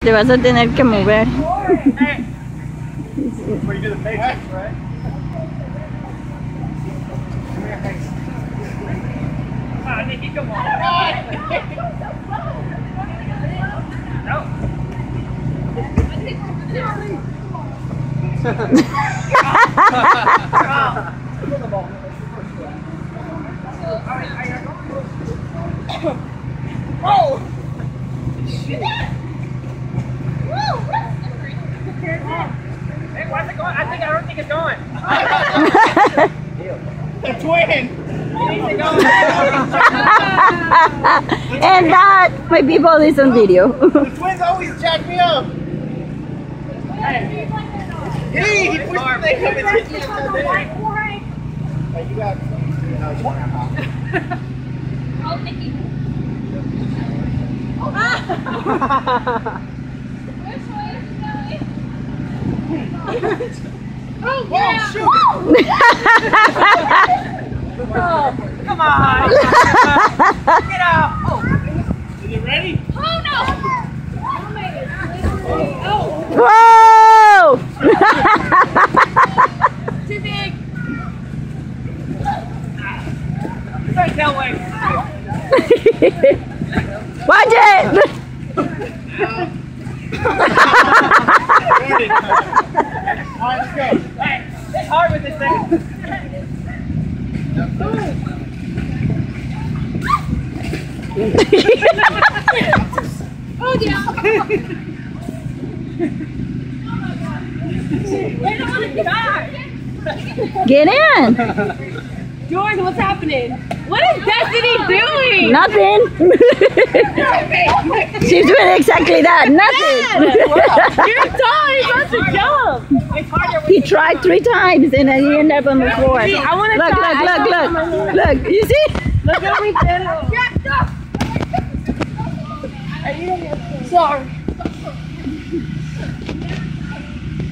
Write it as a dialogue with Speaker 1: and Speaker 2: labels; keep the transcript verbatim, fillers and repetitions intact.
Speaker 1: Te vas a tener que mover.
Speaker 2: Where you do the basics, right? Ah, Nikki, come on. No. Oh! Hey, why's it going? I think I don't think it's going. The twin.
Speaker 1: And that, my people, is on video.
Speaker 2: The twins always jack me up. Hey, hey he pushed the thing up and hit me upside down. Hey, you got. No, you don't have to.
Speaker 3: Oh, Nikki. Which way is it going? Oh,
Speaker 2: Whoa, shoot! Oh, come on! Get out! Oh, is it ready?
Speaker 3: Oh no! Oh,
Speaker 1: Whoa!
Speaker 3: too big.
Speaker 2: Straight that way.
Speaker 1: Watch it!
Speaker 2: Alright, let's go. Hey, it's hard with this thing.
Speaker 3: Oh yeah. Wait, I want to die.
Speaker 1: Get in!
Speaker 3: George, what's happening? What is Destiny doing?
Speaker 1: Nothing. She's doing exactly that. Nothing.
Speaker 3: You're tall. You're supposed to jump.
Speaker 1: He tried three times and then he ended up on the floor.
Speaker 3: I want to
Speaker 1: Look,
Speaker 3: try.
Speaker 1: look, look, look. Look, you see?
Speaker 3: Look at me, Sorry.